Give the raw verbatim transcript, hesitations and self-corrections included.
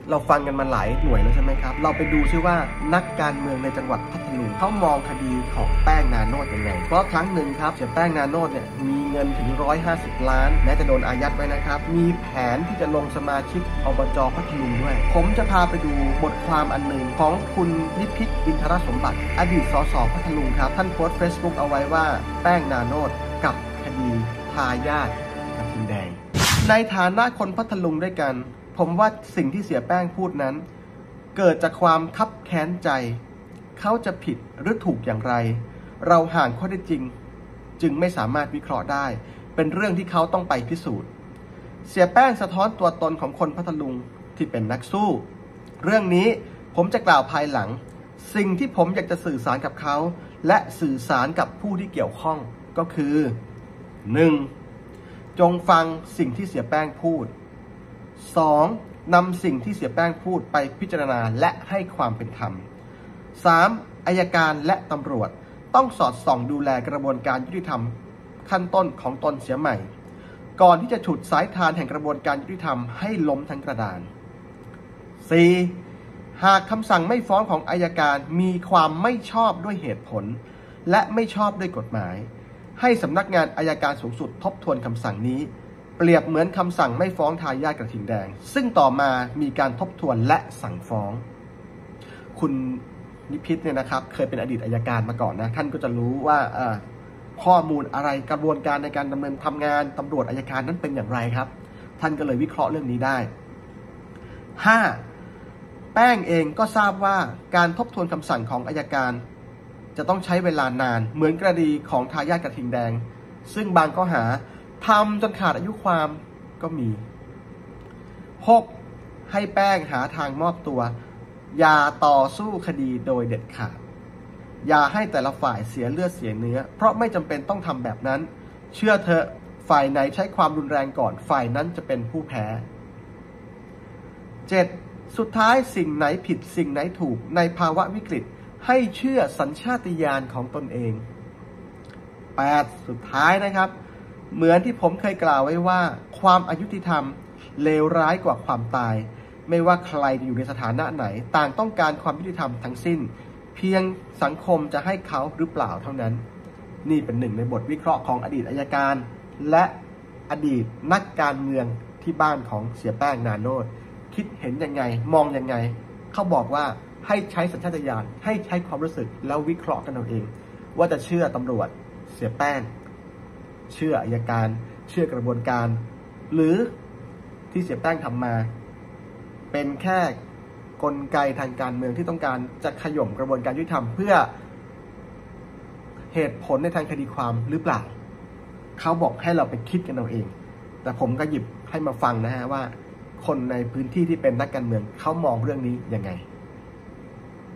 เราฟังกันมาหลายหน่วยแล้วใช่ไหมครับเราไปดูซิว่านักการเมืองในจังหวัดพัทลุงเขามองคดีของแป้งนาโนดยังไงเพราะครั้งหนึ่งครับเสียแป้งนาโนดเนี่ยมีเงินถึงหนึ่งร้อยห้าสิบล้านแม้จะโดนอายัดไว้นะครับมีแผนที่จะลงสมาชิกอบจ.พัทลุงด้วยผมจะพาไปดูบทความอันหนึ่งของคุณนิพิษอินทรสมบัติอดีตสสพัทลุงครับท่านโพสต์ Facebook เอาไว้ว่าแป้งนาโนดกับคดีทายาทกระทิงแดงในฐานะคนพัทลุงด้วยกันผมว่าสิ่งที่เสียแป้งพูดนั้นเกิดจากความคับแค้นใจเขาจะผิดหรือถูกอย่างไรเราห่างข้อเท็จจริงจึงไม่สามารถวิเคราะห์ได้เป็นเรื่องที่เขาต้องไปพิสูจน์เสียแป้งสะท้อนตัวตนของคนพัทลุงที่เป็นนักสู้เรื่องนี้ผมจะกล่าวภายหลังสิ่งที่ผมอยากจะสื่อสารกับเขาและสื่อสารกับผู้ที่เกี่ยวข้องก็คือ หนึ่ง. จงฟังสิ่งที่เสียแป้งพูด สอง. นำสิ่งที่เสียแป้งพูดไปพิจารณาและให้ความเป็นธรรม สาม. อัยการและตำรวจต้องสอดส่องดูแลกระบวนการยุติธรรมขั้นต้นของตนเสียใหม่ก่อนที่จะฉุดสายทานแห่งกระบวนการยุติธรรมให้ล้มทั้งกระดาน สี่. หากคำสั่งไม่ฟ้องของอัยการมีความไม่ชอบด้วยเหตุผลและไม่ชอบด้วยกฎหมายให้สำนักงานอัยการสูงสุดทบทวนคำสั่งนี้เปรียบเหมือนคำสั่งไม่ฟ้องทายาทกระทิงแดงซึ่งต่อมามีการทบทวนและสั่งฟ้องคุณนิพิษเนี่ยนะครับเคยเป็นอดีตอัยการมาก่อนนะท่านก็จะรู้ว่าข้อมูลอะไรกระบวนการในการดำเนินทำงานตำรวจอัยการนั้นเป็นอย่างไรครับท่านก็เลยวิเคราะห์เรื่องนี้ได้ ห้า. แป้งเองก็ทราบว่าการทบทวนคำสั่งของอัยการจะต้องใช้เวลานานเหมือนกรณีของทายาทกระทิงแดงซึ่งบางข้อหาทำจนขาดอายุความก็มี หก. ให้แป้งหาทางมอบตัวอย่าต่อสู้คดีโดยเด็ดขาดอย่าให้แต่ละฝ่ายเสียเลือดเสียเนื้อเพราะไม่จำเป็นต้องทำแบบนั้นเชื่อเถอะฝ่ายไหนใช้ความรุนแรงก่อนฝ่ายนั้นจะเป็นผู้แพ้ เจ็ด. สุดท้ายสิ่งไหนผิดสิ่งไหนถูกในภาวะวิกฤตให้เชื่อสัญชาตญาณของตนเอง แปด. สุดท้ายนะครับเหมือนที่ผมเคยกล่าวไว้ว่าความอายุติธรรมเลวร้ายกว่าความตายไม่ว่าใครอยู่ในสถานะไหนต่างต้องการความยุติธรรมทั้งสิ้นเพียงสังคมจะให้เขาหรือเปล่าเท่านั้นนี่เป็นหนึ่งในบทวิเคราะห์ของอดีตอัยการและอดีตนักการเมืองที่บ้านของเสียแป้งนาโนดคิดเห็นยังไงมองยังไงเขาบอกว่าให้ใช้สัญชาตญาณให้ใช้ความรู้สึกแล้ววิเคราะห์กันเอาเองว่าจะเชื่อตำรวจเสียแป้งเชื่ออัยการเชื่อกระบวนการหรือที่เสียแป้งทำมาเป็นแค่กลไกทางการเมืองที่ต้องการจะขย่มกระบวนการยุติธรรมเพื่อเหตุผลในทางคดีความหรือเปล่าเขาบอกให้เราไปคิดกันเอาเองแต่ผมก็หยิบให้มาฟังนะฮะว่าคนในพื้นที่ที่เป็นนักการเมืองเขามองเรื่องนี้ยังไง